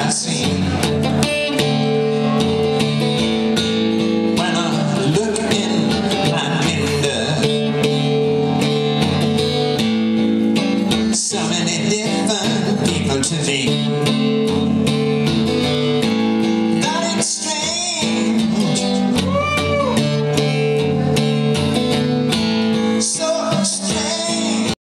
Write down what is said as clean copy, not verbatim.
I've seen. When I look in my window, so many different people to me.